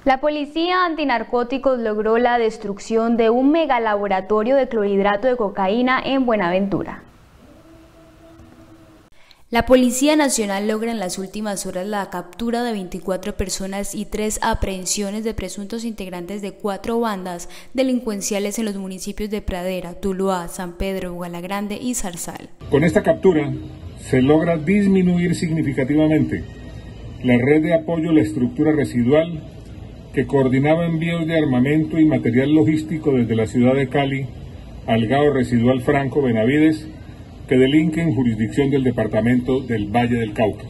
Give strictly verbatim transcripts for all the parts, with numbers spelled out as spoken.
La policía antinarcóticos logró la destrucción de un megalaboratorio de clorhidrato de cocaína en Buenaventura. La Policía Nacional logra en las últimas horas la captura de veinticuatro personas y tres aprehensiones de presuntos integrantes de cuatro bandas delincuenciales en los municipios de Pradera, Tuluá, San Pedro, Bugalagrande y Zarzal. Con esta captura se logra disminuir significativamente la red de apoyo a la estructura residual que coordinaba envíos de armamento y material logístico desde la ciudad de Cali al Gao Residual Franco Benavides, que delinque en jurisdicción del departamento del Valle del Cauca.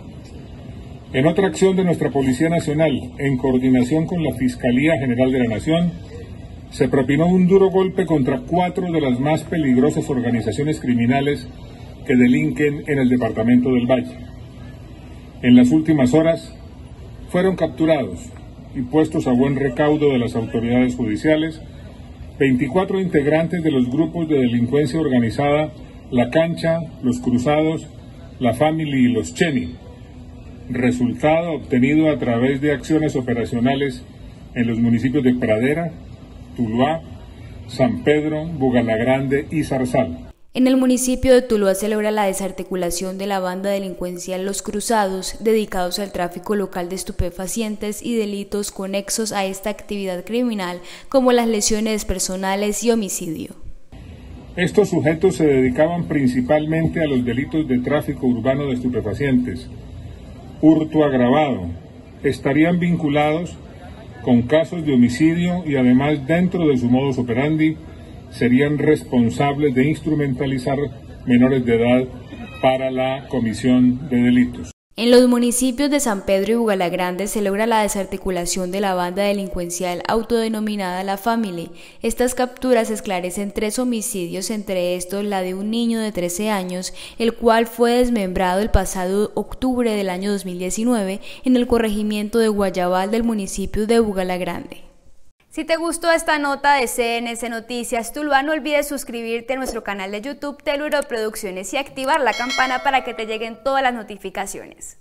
En otra acción de nuestra Policía Nacional, en coordinación con la Fiscalía General de la Nación, se propinó un duro golpe contra cuatro de las más peligrosas organizaciones criminales que delinquen en el departamento del Valle. En las últimas horas fueron capturados y puestos a buen recaudo de las autoridades judiciales veinticuatro integrantes de los grupos de delincuencia organizada La Cancha, Los Cruzados, La Family y Los Cheni, resultado obtenido a través de acciones operacionales en los municipios de Pradera, Tuluá, San Pedro, Bugalagrande y Zarzal. En el municipio de Tuluá se logra la desarticulación de la banda delincuencial Los Cruzados, dedicados al tráfico local de estupefacientes y delitos conexos a esta actividad criminal, como las lesiones personales y homicidio. Estos sujetos se dedicaban principalmente a los delitos de tráfico urbano de estupefacientes, hurto agravado, estarían vinculados con casos de homicidio y además dentro de su modus operandi serían responsables de instrumentalizar menores de edad para la comisión de delitos. En los municipios de San Pedro y Bugalagrande se logra la desarticulación de la banda delincuencial autodenominada La Family. Estas capturas esclarecen tres homicidios, entre estos la de un niño de trece años, el cual fue desmembrado el pasado octubre del año dos mil diecinueve en el corregimiento de Guayabal del municipio de Bugalagrande. Si te gustó esta nota de C N C Noticias Tuluá, no olvides suscribirte a nuestro canal de YouTube Teluro Producciones y activar la campana para que te lleguen todas las notificaciones.